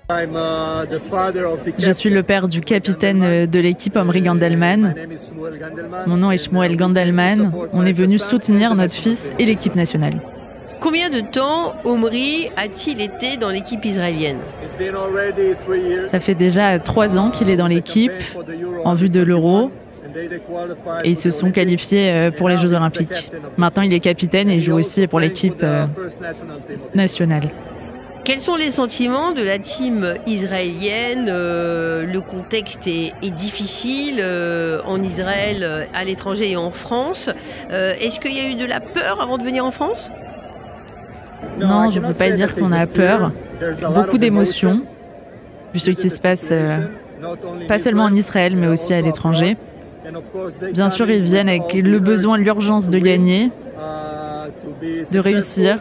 Je suis le père du capitaine de l'équipe, Omri Gandelman. Mon nom est Shmuel Gandelman. On est venu soutenir notre fils et l'équipe nationale. Combien de temps Omri a-t-il été dans l'équipe israélienne? Ça fait déjà 3 ans qu'il est dans l'équipe en vue de l'Euro et ils se sont qualifiés pour les Jeux Olympiques. Maintenant, il est capitaine et il joue aussi pour l'équipe nationale. Quels sont les sentiments de la team israélienne? Le contexte est difficile en Israël, à l'étranger et en France. Est-ce qu'il y a eu de la peur avant de venir en France? Non, je ne peux pas dire qu'on a peur. Beaucoup d'émotions, vu ce qui se passe pas seulement en Israël, mais aussi à l'étranger. Bien sûr, ils viennent avec le besoin, l'urgence de gagner, de réussir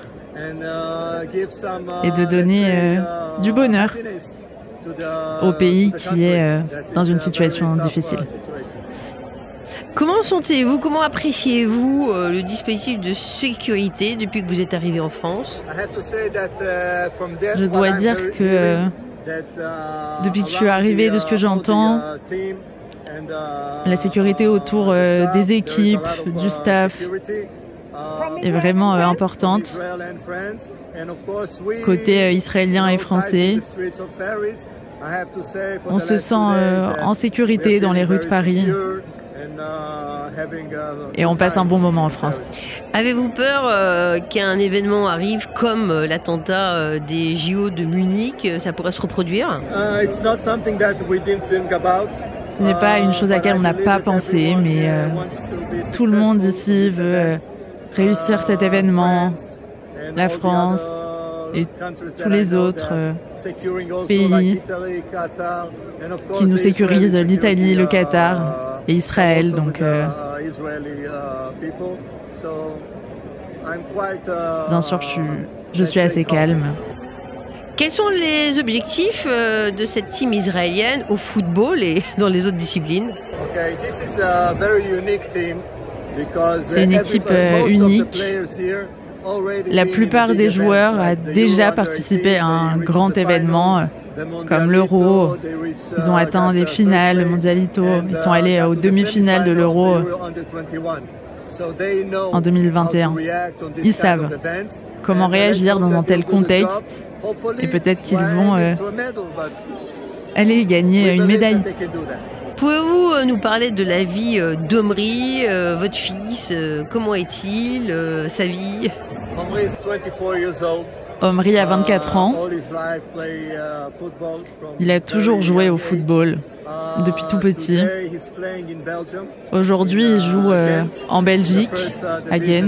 et de donner du bonheur au pays qui est dans une situation difficile. Comment sentez-vous, comment appréciez-vous le dispositif de sécurité depuis que vous êtes arrivé en France? Je dois dire que depuis que je suis arrivé, de ce que j'entends, la sécurité autour des équipes, du staff est vraiment importante. Côté israélien et français, on se sent en sécurité dans les rues de Paris. Et on passe un bon moment en France. Avez-vous peur qu'un événement arrive comme l'attentat des JO de Munich? Ça pourrait se reproduire? Ce n'est pas une chose à laquelle on n'a pas pensé, mais tout le monde ici veut réussir cet événement. La France et tous les autres pays qui nous sécurisent, l'Italie, le Qatar et Israël, donc bien sûr je suis assez calme. Quels sont les objectifs de cette team israélienne au football et dans les autres disciplines? C'est une équipe unique. La plupart des joueurs ont déjà participé à un grand événement comme l'Euro. Ils ont atteint des finales, le Mondialito. Ils sont allés aux demi-finales de l'Euro en 2021. Ils savent comment réagir dans un tel contexte et peut-être qu'ils vont aller gagner une médaille. Pouvez-vous nous parler de la vie d'Omri, votre fils? Comment est-il, sa vie? Omri a 24 ans. Il a toujours joué au football depuis tout petit. Aujourd'hui, il joue en Belgique, à Ghent,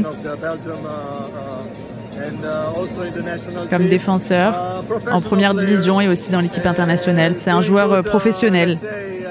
comme défenseur, en première division et aussi dans l'équipe internationale. C'est un joueur professionnel.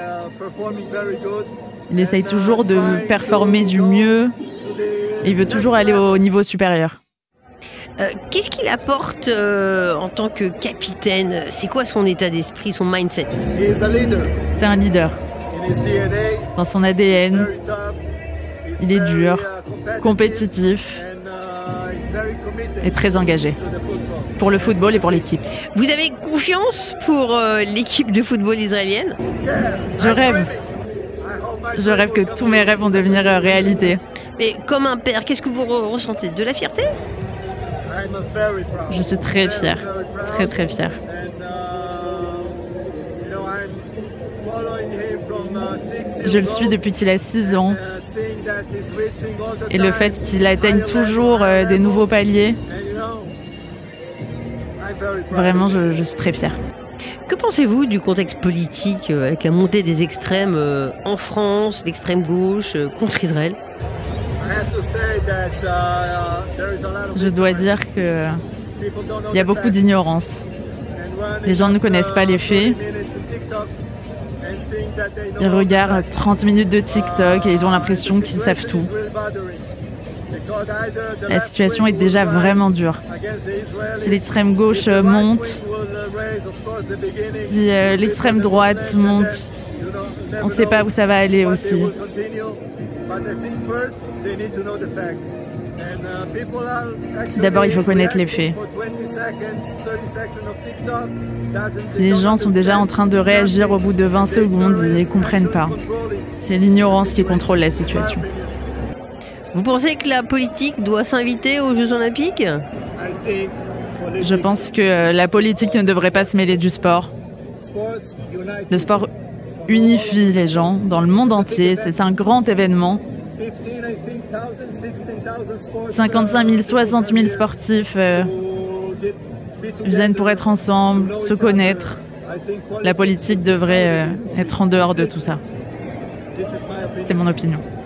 Il essaye toujours de performer du mieux et il veut toujours aller au niveau supérieur. Qu'est-ce qu'il apporte en tant que capitaine? C'est quoi son état d'esprit, son mindset? C'est un leader. Dans son ADN, il est dur, compétitif et très engagé pour le football et pour l'équipe. Vous avez confiance pour l'équipe de football israélienne? Je rêve. Je rêve que tous mes rêves vont devenir réalité. Mais comme un père, qu'est-ce que vous ressentez? De la fierté? Je suis très fière, très fière. Je le suis depuis qu'il a 6 ans. Et le fait qu'il atteigne toujours des nouveaux paliers, vraiment, je suis très fière. Que pensez-vous du contexte politique avec la montée des extrêmes en France, l'extrême gauche contre Israël? Je dois dire qu'il y a beaucoup d'ignorance. Les gens ne connaissent pas les faits. Ils regardent 30 minutes de TikTok et ils ont l'impression qu'ils savent tout. La situation est déjà vraiment dure. Si l'extrême gauche monte, si l'extrême droite monte, on ne sait pas où ça va aller aussi. D'abord, il faut connaître les faits. Les gens sont déjà en train de réagir au bout de 20 secondes, ils ne comprennent pas. C'est l'ignorance qui contrôle la situation. Vous pensez que la politique doit s'inviter aux Jeux Olympiques ? Je pense que la politique ne devrait pas se mêler du sport. Le sport unifie les gens dans le monde entier, c'est un grand événement. 55 000, 60 000 sportifs viennent pour être ensemble, se connaître. La politique devrait être en dehors de tout ça. C'est mon opinion.